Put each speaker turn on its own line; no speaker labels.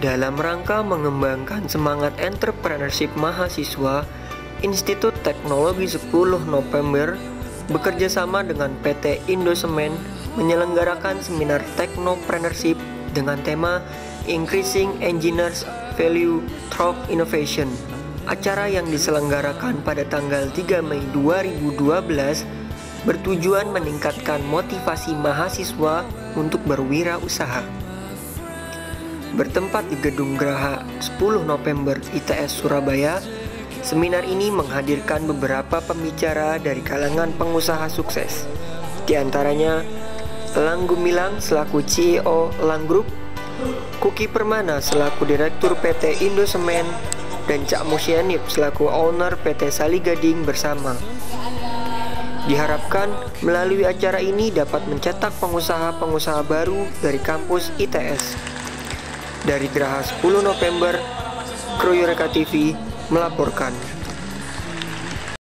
Dalam rangka mengembangkan semangat entrepreneurship mahasiswa, Institut Teknologi 10 November bekerjasama dengan PT Indosemen menyelenggarakan seminar Technopreneurship dengan tema Increasing Engineers Value Through Innovation. Acara yang diselenggarakan pada tanggal 3 Mei 2012 bertujuan meningkatkan motivasi mahasiswa untuk berwirausaha. Bertempat di Gedung Graha 10 November ITS Surabaya, seminar ini menghadirkan beberapa pembicara dari kalangan pengusaha sukses. Di antaranya Elang Gumilang selaku CEO Elang Group, Kuki Permana selaku Direktur PT Indosemen, dan Cak Musyanib selaku owner PT Saligading bersama. Diharapkan melalui acara ini dapat mencetak pengusaha-pengusaha baru dari kampus ITS. Dari Graha 10 November, Kru Eureka TV melaporkan.